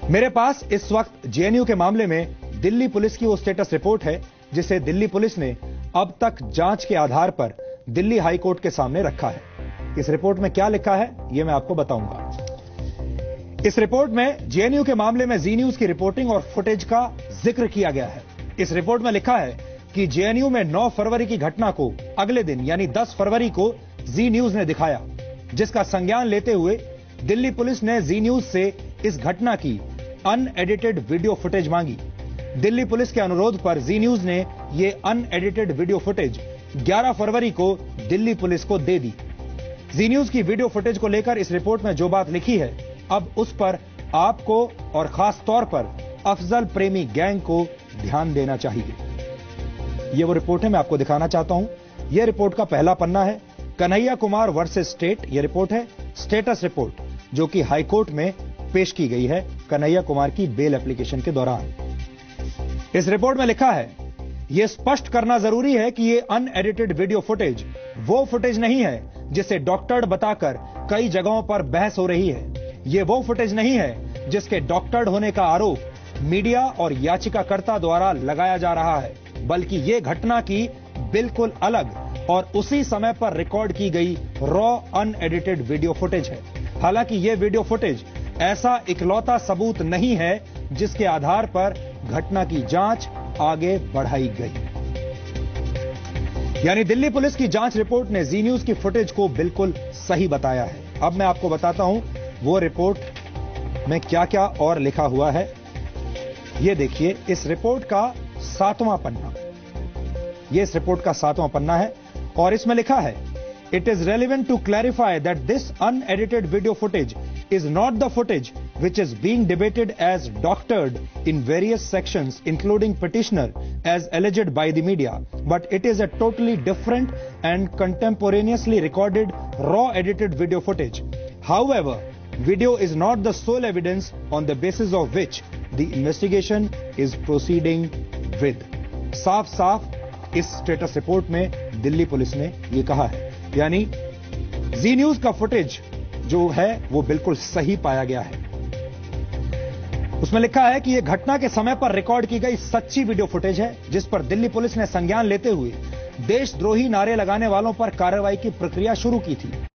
मेरे पास इस वक्त जेएनयू के मामले में दिल्ली पुलिस की वो स्टेटस रिपोर्ट है जिसे दिल्ली पुलिस ने अब तक जांच के आधार पर दिल्ली हाई कोर्ट के सामने रखा है। इस रिपोर्ट में क्या लिखा है यह मैं आपको बताऊंगा। इस रिपोर्ट में जेएनयू के मामले में जी न्यूज की रिपोर्टिंग और फुटेज का जिक्र किया गया है। इस रिपोर्ट में लिखा है कि जेएनयू में 9 फरवरी की घटना को अगले दिन यानी 10 फरवरी को जी न्यूज ने दिखाया, जिसका संज्ञान लेते हुए दिल्ली पुलिस ने जी न्यूज से इस घटना की अनएडिटेड वीडियो फुटेज मांगी। दिल्ली पुलिस के अनुरोध पर जी न्यूज ने यह अनएडिटेड वीडियो फुटेज 11 फरवरी को दिल्ली पुलिस को दे दी। जी न्यूज की वीडियो फुटेज को लेकर इस रिपोर्ट में जो बात लिखी है, अब उस पर आपको और खास तौर पर अफजल प्रेमी गैंग को ध्यान देना चाहिए। यह वो रिपोर्ट है, मैं आपको दिखाना चाहता हूं। यह रिपोर्ट का पहला पन्ना है। कन्हैया कुमार वर्सेस स्टेट यह रिपोर्ट है, स्टेटस रिपोर्ट जो कि हाईकोर्ट में पेश की गई है कन्हैया कुमार की बेल एप्लीकेशन के दौरान। इस रिपोर्ट में लिखा है, यह स्पष्ट करना जरूरी है कि यह अनएडिटेड वीडियो फुटेज वो फुटेज नहीं है जिसे डॉक्टर्ड बताकर कई जगहों पर बहस हो रही है। यह वो फुटेज नहीं है जिसके डॉक्टर्ड होने का आरोप मीडिया और याचिकाकर्ता द्वारा लगाया जा रहा है, बल्कि यह घटना की बिल्कुल अलग और उसी समय पर रिकॉर्ड की गई रॉ अनएडिटेड वीडियो फुटेज है। हालांकि यह वीडियो फुटेज ऐसा इकलौता सबूत नहीं है जिसके आधार पर घटना की जांच आगे बढ़ाई गई। यानी दिल्ली पुलिस की जांच रिपोर्ट ने जी न्यूज की फुटेज को बिल्कुल सही बताया है। अब मैं आपको बताता हूं वो रिपोर्ट में क्या क्या और लिखा हुआ है। यह देखिए, इस रिपोर्ट का 7वां पन्ना, यह इस रिपोर्ट का 7वां पन्ना है और इसमें लिखा है, it is relevant to clarify that this unedited video footage is not the footage which is being debated as doctored in various sections, including petitioner, as alleged by the media, but it is a totally different and contemporaneously recorded raw edited video footage. However, video is not the sole evidence on the basis of which the investigation is proceeding with. साफ साफ इस status report में Delhi police ने यह कहा है, यानी जी news का फुटेज जो है वो बिल्कुल सही पाया गया है। उसमें लिखा है कि यह घटना के समय पर रिकॉर्ड की गई सच्ची वीडियो फुटेज है, जिस पर दिल्ली पुलिस ने संज्ञान लेते हुए देशद्रोही नारे लगाने वालों पर कार्रवाई की प्रक्रिया शुरू की थी।